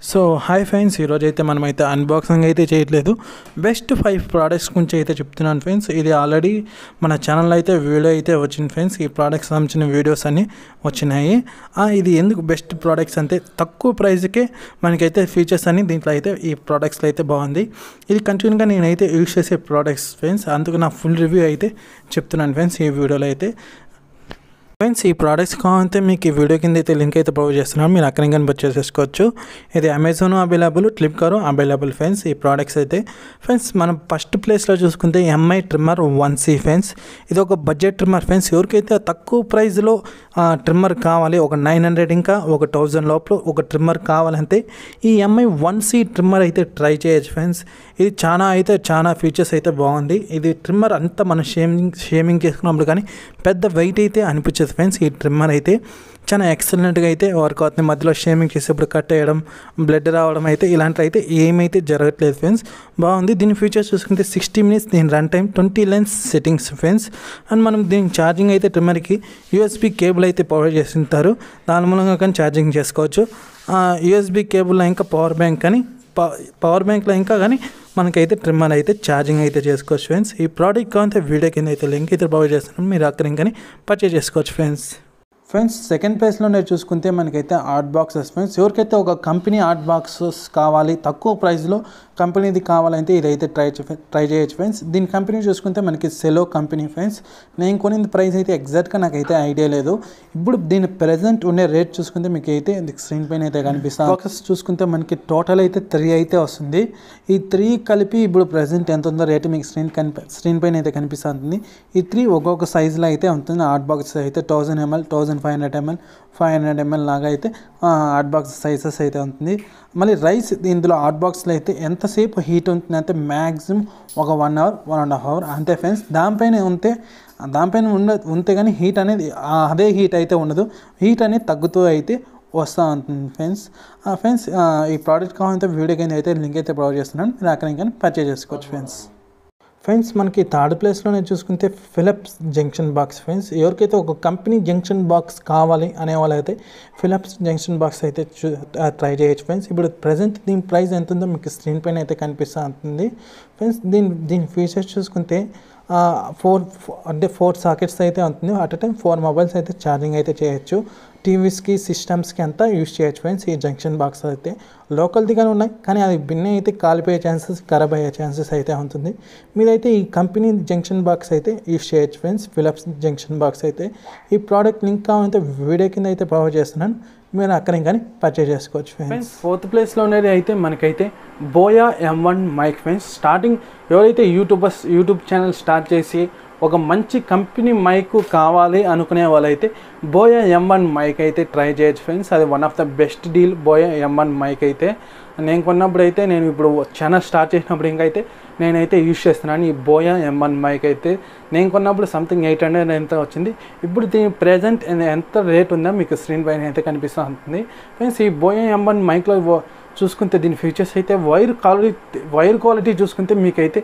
So hi friends, ఈరోజు అయితే మనమైతే అన్బాక్సింగ్ అయితే చేయట్లేదు. బెస్ట్ 5 ప్రోడక్ట్స్ గురించి అయితే చెప్తున్నాను ఫ్రెండ్స్. ఇది ఆల్రెడీ మన ఛానల్లో అయితే వీడియో అయితే వచ్చింది ఫ్రెండ్స్. ఈ ప్రోడక్ట్స్ సంబంధించిన వీడియోస్ అన్నీ వచ్చినాయి. ఇది ఎందుకు బెస్ట్ ప్రోడక్ట్స్ అంటే తక్కువ ప్రైస్కే మనకైతే ఫీచర్స్ అన్ని దీంట్లో అయితే ఈ ప్రోడక్ట్స్లో అయితే బాగుంది. ఇది కంటిన్యూగా నేనైతే యూజ్ చేసే ప్రోడక్ట్స్ ఫ్రెండ్స్. అందుకు నా ఫుల్ రివ్యూ అయితే చెప్తున్నాను ఫ్రెండ్స్ ఈ వీడియోలో అయితే. ఫ్రెండ్స్, ఈ ప్రోడక్ట్స్ కావాలంటే మీకు ఈ వీడియో కింద అయితే లింక్ అయితే ప్రొవైడ్ చేస్తున్నాను. మీరు అక్కడ కానీ పర్చేస్ చేసుకోవచ్చు. ఇది Amazon available, Flipkart available friends ఈ ప్రోడక్ట్స్ అయితే. ఫ్రెండ్స్, మనం ఫస్ట్ ప్లేస్లో చూసుకుంటే ఎంఐ ట్రిమ్మర్ 1C ఫ్రెండ్స్. ఇది ఒక బడ్జెట్ ట్రిమ్మర్ ఫ్రెండ్స్. ఎవరికైతే తక్కువ ప్రైస్లో ట్రిమ్మర్ కావాలి, ఒక 900 ఇంకా ఒక 1000 లోపల ఒక ట్రిమ్మర్ కావాలంటే ఈ ఎంఐ 1C ట్రిమ్మర్ అయితే ట్రై చేయొచ్చు ఫ్రెండ్స్. ఇది చాలా ఫీచర్స్ అయితే బాగుంది. ఇది ట్రిమ్మర్ అంతా మనం షేమింగ్ చేసుకున్నప్పుడు కానీ పెద్ద వెయిట్ అయితే అనిపించదు ఫ్రెండ్స్. ఈ ట్రిమ్మర్ అయితే చాలా ఎక్సలెంట్గా అయితే వర్క్ అవుతుంది. మధ్యలో షేమింగ్ చేసేప్పుడు కట్ అయ్యడం, బ్లడ్ రావడం అయితే ఇలాంటివి అయితే ఏమైతే జరగట్లేదు ఫ్రెండ్స్. బాగుంది. దీని ఫీచర్స్ చూసుకుంటే 60 మినిట్స్ దీని run time, 20 length settings friends. And మనం దీని ఛార్జింగ్ అయితే ట్రిమ్మర్కి USB కేబుల్ అయితే ప్రొవైడ్ చేసి ఉంటారు. దాని మూలంగా కానీ ఛార్జింగ్ చేసుకోవచ్చు. USB కేబుల్లో ఇంకా పవర్ బ్యాంక్లో ఇంకా కానీ మనకైతే ట్రిమ్మర్ అయితే ఛార్జింగ్ అయితే చేసుకోవచ్చు ఫ్రెండ్స్. ఈ ప్రోడక్ట్ కావాలంటే వీడియో కింద అయితే లింక్ అయితే ప్రొవైడ్ చేస్తున్నాను. మీరు అక్కడ ఇంకా పర్చేజ్ చేసుకోవచ్చు ఫ్రెండ్స్. సెకండ్ ప్లేస్లోనే చూసుకుంటే మనకైతే ఆర్ట్ బాక్సెస్ ఫ్రెండ్స్. ఎవరికైతే ఒక కంపెనీ ఆర్ట్ బాక్సెస్ కావాలి, తక్కువ ప్రైస్లో కంపెనీది కావాలంటే ఇదైతే ట్రై చేయొచ్చు ఫ్రెండ్స్. దీని కంపెనీ చూసుకుంటే మనకి సెలో కంపెనీ ఫ్రెండ్స్. నేను కొనిన ప్రైస్ అయితే ఎగ్జాక్ట్గా నాకైతే ఐడియా లేదు. ఇప్పుడు దీని ప్రెజెంట్ ఉండే రేట్ చూసుకుంటే మీకు అయితే స్క్రీన్ పైన అయితే కనిపిస్తుంది. బాక్సెస్ చూసుకుంటే మనకి టోటల్ అయితే 3 అయితే వస్తుంది. ఈ 3 కలిపి ఇప్పుడు ప్రెజెంట్ ఎంత ఉందో రేటు మీకు స్క్రీన్ పైన అయితే కనిపిస్తుంది. ఈ 3 ఒక్కొక్క సైజులో అయితే ఉంటుంది. ఆర్ట్ బాక్సెస్ అయితే 1000 ml, 1500 ml, 500 ml లాగా అయితే ఆర్ట్ బాక్స్ సైజెస్ అయితే ఉంటుంది. మళ్ళీ రైస్ ఇందులో ఆర్ట్ బాక్స్లో అయితే ఎంతసేపు హీట్ ఉంటుంది అంటే మ్యాక్సిమం ఒక 1 అవర్, 1.5 అవర్ అంతే ఫ్రెండ్స్. దానిపైన ఉంటే కానీ హీట్ అనేది అదే హీట్ అయితే ఉండదు. హీట్ అనేది తగ్గుతూ అయితే వస్తూ ఉంటుంది ఫ్రెండ్స్. ఈ ప్రోడక్ట్ కావాలంటే వీడియో కింద అయితే లింక్ అయితే ప్రొవైడ్ చేస్తున్నాను. మీరు అక్కడ ఇంకా పర్చేజ్ చేసుకోవచ్చు ఫ్రెండ్స్. మనకి థర్డ్ ప్లేస్లోనే చూసుకుంటే ఫిలిప్స్ జంక్షన్ బాక్స్ ఫ్రెండ్స్. ఎవరికైతే ఒక కంపెనీ జంక్షన్ బాక్స్ కావాలి అనే వాళ్ళైతే ఫిలిప్స్ జంక్షన్ బాక్స్ అయితే ట్రై చేయొచ్చు ఫ్రెండ్స్. ఇప్పుడు ప్రజెంట్ దీని ప్రైస్ ఎంత ఉందో మీకు స్క్రీన్ పైన అయితే కనిపిస్తూ ఉంటుంది ఫ్రెండ్స్. దీని ఫీచర్స్ చూసుకుంటే 4 సాకెట్స్ అయితే ఉంటుంది. అట్ టైం 4 మొబైల్స్ అయితే ఛార్జింగ్ అయితే చేయొచ్చు. టీవీస్కి, సిస్టమ్స్కి అంతా యూజ్ చేయొచ్చు ఫ్రెండ్స్. ఈ జంక్షన్ బాక్స్ అయితే లోకల్దిగానే ఉన్నాయి, కానీ అది భిన్న అయితే కాలిపోయే ఛాన్సెస్, ఖరాబ్ అయ్యే ఛాన్సెస్ అయితే ఉంటుంది. మీరైతే ఈ కంపెనీ జంక్షన్ బాక్స్ అయితే యూజ్ చేయొచ్చు ఫ్రెండ్స్. ఫిలిప్స్ జంక్షన్ బాక్స్ అయితే. ఈ ప్రోడక్ట్ లింక్ కావాలంటే వీడియో కింద అయితే ప్రొవైడ్ చేస్తున్నాను. మీరు అక్కడ కానీ పర్చేజ్ చేసుకోవచ్చు ఫ్రెండ్స్. ఫోర్త్ ప్లేస్లో ఉండేది అయితే మనకైతే Boya M1 mic friends. Starting ఎవరైతే యూట్యూబ్ ఛానల్ స్టార్ట్ చేసి ఒక మంచి కంపెనీ మైక్ కావాలి అనుకునే వాళ్ళైతే బోయా M1 మైక్ అయితే ట్రై చేయొచ్చు ఫ్రెండ్స్. అది one of the best deal Boya M1 mic అయితే. నేను కొన్నప్పుడు అయితే, నేను ఇప్పుడు ఛానల్ స్టార్ట్ చేసినప్పుడు ఇంకైతే నేనైతే యూజ్ చేస్తున్నాను ఈ బోయా M1 మైక్ అయితే. నేను కొన్నప్పుడు సంథింగ్ 800 ఎంత వచ్చింది. ఇప్పుడు దీని ప్రెజెంట్ ఎంత రేట్ ఉందో మీకు స్క్రీన్ పైన అయితే కనిపిస్తూ ఉంటుంది ఫ్రెండ్స్. ఈ బోయా M1 మైక్లో చూసుకుంటే దీని ఫీచర్స్ అయితే వైర్ క్వాలిటీ చూసుకుంటే మీకైతే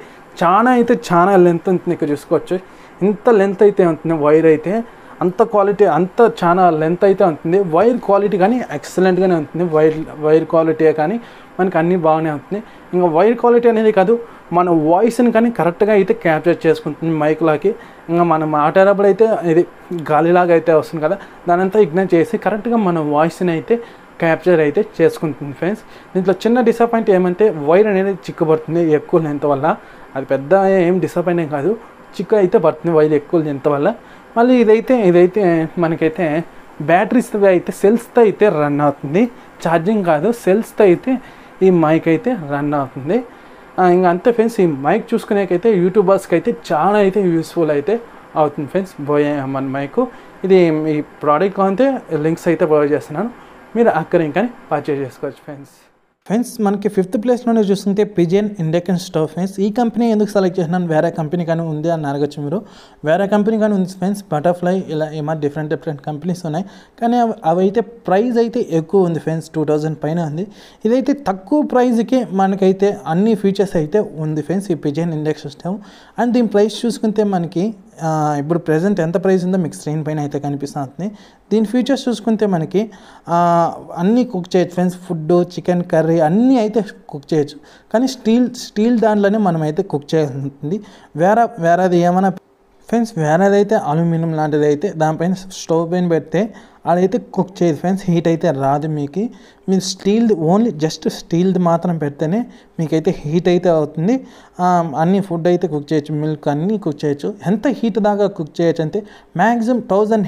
చాలా లెంత్ ఉంటుంది. ఇక్కడ చూసుకోవచ్చు ఇంత లెంత్ అయితే ఉంటుంది. వైర్ అయితే అంత క్వాలిటీ, చాలా లెంత్ అయితే ఉంటుంది. వైర్ క్వాలిటీ కానీ ఎక్సలెంట్గానే ఉంటుంది. వైర్ క్వాలిటీ కానీ మనకి అన్నీ బాగానే ఉంటుంది. ఇంకా వైర్ క్వాలిటీ అనేది కాదు, మన వాయిస్ని కానీ కరెక్ట్గా అయితే క్యాప్చర్ చేసుకుంటుంది మైక్లోకి. ఇంకా మనం మాట్లాడేటప్పుడు అయితే ఇది గాలిలాగా అయితే వస్తుంది కదా, దానంతా ఇగ్నోర్ చేసి కరెక్ట్గా మన వాయిస్ని అయితే క్యాప్చర్ అయితే చేసుకుంటుంది ఫ్రెండ్స్. దీంట్లో చిన్న డిసప్పాయింట్ ఏమంటే వైర్ అనేది చిక్కుపడుతుంది ఎక్కువ లెంత్ వల్ల. అది పెద్ద ఏం డిసప్పాయింట్ కాదు, చిక్కు అయితే పడుతుంది వైర్ ఎక్కువ లెంత్ వల్ల. మళ్ళీ ఇదైతే మనకైతే బ్యాటరీస్తో అయితే సెల్స్తో అయితే రన్ అవుతుంది. ఛార్జింగ్ కాదు, సెల్స్తో అయితే ఈ మైక్ అయితే రన్ అవుతుంది. ఇంకా అంతే ఫ్రెండ్స్. ఈ మైక్ చూసుకునేకైతే యూట్యూబర్స్కి అయితే చాలా అయితే యూస్ఫుల్ అయితే అవుతుంది ఫ్రెండ్స్ బోయా M1 మైక్. ఇది ఈ ప్రోడక్ట్ కావాలంటే లింక్స్ అయితే ప్రొవైడ్ చేస్తున్నాను. మీరు అక్కడ ఇంకా పర్చేజ్ చేసుకోవచ్చు ఫ్రెండ్స్. మనకి 5th ప్లేస్లోనే చూస్తుంటే పిజియన్ ఇండక్షన్ స్టవ్ ఫ్రెండ్స్. ఈ కంపెనీ ఎందుకు సెలెక్ట్ చేసినాను, వేరే కంపెనీ కానీ ఉంది అని అడగచ్చు మీరు. వేరే కంపెనీ కానీ ఉంది ఫ్రెండ్స్. బటర్ఫ్లై ఇలా ఏమో డిఫరెంట్ కంపెనీస్ ఉన్నాయి, కానీ అవి అయితే ప్రైస్ అయితే ఎక్కువ ఉంది ఫ్రెండ్స్. 2000 పైన ఉంది. ఇదైతే తక్కువ ప్రైస్కి మనకైతే అన్ని ఫీచర్స్ అయితే ఉంది ఫ్రెండ్స్ ఈ పిజియన్ ఇండక్షన్ స్టవ్. అండ్ దీని ప్రైస్ చూసుకుంటే మనకి ఇప్పుడు ప్రెజెంట్ ఎంత ప్రైస్ ఉందో మీకు స్క్రీన్ పైన అయితే కనిపిస్తుంది. దీని ఫీచర్స్ చూసుకుంటే మనకి అన్నీ కుక్ చేయొచ్చు ఫ్రెండ్స్. ఫుడ్, చికెన్ కర్రీ అన్నీ అయితే కుక్ చేయొచ్చు. కానీ స్టీల్ దాంట్లోనే మనం అయితే కుక్ చేయాల్సి ఉంటుంది. వేరేది ఏమైనా ఫ్రెండ్స్, వేరేదైతే అల్యూమినియం లాంటిది అయితే దానిపైన స్టవ్ పైన పెడితే అదైతే కుక్ చేయదు ఫ్రెండ్స్, హీట్ అయితే రాదు మీకు. మీరు స్టీల్ది ఓన్లీ జస్ట్ స్టీల్ది మాత్రం పెడితేనే మీకైతే హీట్ అయితే అవుతుంది. అన్ని ఫుడ్ అయితే కుక్ చేయొచ్చు, మిల్క్ అన్నీ కుక్ చేయొచ్చు. ఎంత హీట్ దాకా కుక్ చేయొచ్చు అంటే మ్యాక్సిమం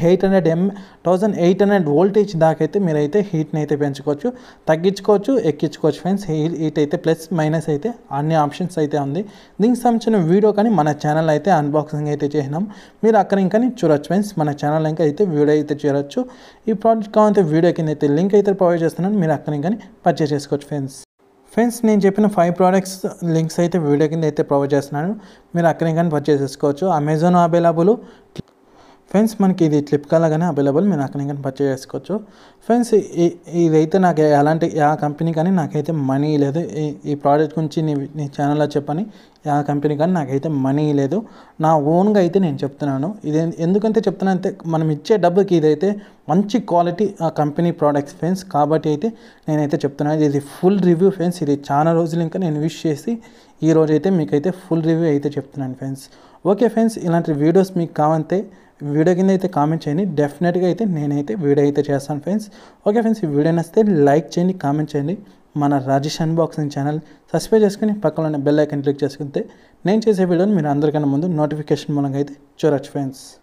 1800 వోల్టేజ్ దాకా అయితే మీరైతే హీట్ని అయితే పెంచుకోవచ్చు, తగ్గించుకోవచ్చు, ఎక్కించుకోవచ్చు ఫ్రెండ్స్. హీట్ అయితే ప్లస్ మైనస్ అయితే అన్ని ఆప్షన్స్ అయితే ఉంది. దీనికి సంబంధించిన వీడియో కానీ మన ఛానల్ అయితే అన్బాక్సింగ్ అయితే చేసినాం, మీరు అక్కడ ఇంకా చూడొచ్చు ఫ్రెండ్స్. మన ఛానల్ ఇంకా అయితే వీడియో అయితే చూడొచ్చు. ఈ ప్రోడక్ట్ కావాలంటే వీడియో కింద అయితే లింక్ అయితే ప్రొవైడ్ చేస్తున్నాను, మీరు అక్కడ ఇంకా పర్చేస్ చేసుకోవచ్చు ఫ్రెండ్స్. నేను చెప్పిన 5 ప్రోడక్ట్స్ లింక్స్ అయితే వీడియో కింద అయితే ప్రొవైడ్ చేస్తున్నాను, మీరు అక్కడ ఇంకా పర్చేస్ చేసుకోవచ్చు. అమెజాన్ అవైలబుల్ ఫ్రెండ్స్, మనకి ఇది ఫ్లిప్కార్ట్లో కానీ అవైలబుల్, మీరు అక్కడ ఇంకా పర్చేస్ చేసుకోవచ్చు ఫ్రెండ్స్. ఇదైతే నాకు ఎలాంటి కంపెనీ కానీ నాకైతే మనీ లేదు. ఈ ప్రోడక్ట్ గురించి నీ ఛానల్లో చెప్పని కంపెనీ కానీ నాకైతే మనీ లేదు, నా ఓన్గా అయితే నేను చెప్తున్నాను. ఇది ఎందుకంటే చెప్తున్నా అంటే మనం ఇచ్చే డబ్బుకి ఇదైతే మంచి క్వాలిటీ కంపెనీ ప్రోడక్ట్స్ ఫ్రెండ్స్, కాబట్టి అయితే నేనైతే చెప్తున్నాను. ఇది ఫుల్ రివ్యూ ఫ్రెండ్స్, ఇది చాలా రోజులు ఇంకా నేను యూస్ చేసి ఈ రోజు అయితే మీకైతే ఫుల్ రివ్యూ అయితే చెప్తున్నాను ఫ్రెండ్స్. ఓకే ఫ్రెండ్స్, ఇలాంటి వీడియోస్ మీకు కావాలంటే వీడియో కింద అయితే కామెంట్ చేయండి, డెఫినెట్గా అయితే నేనైతే వీడియో అయితే చేస్తాను ఫ్రెండ్స్. ఓకే ఫ్రెండ్స్, ఈ వీడియో నచ్చితే లైక్ చేయండి, కామెంట్ చేయండి. మన రాజేష్ అన్బాక్సింగ్ ఛానల్ సబ్స్క్రైబ్ చేసుకుని పక్కన ఉన్న బెల్ ఐకాన్ క్లిక్ చేసుకుంటే నేను చేసే వీడియోని మీరు అందరికన్నా ముందు నోటిఫికేషన్ మూలంగా అయితే చూడొచ్చు ఫ్రెండ్స్.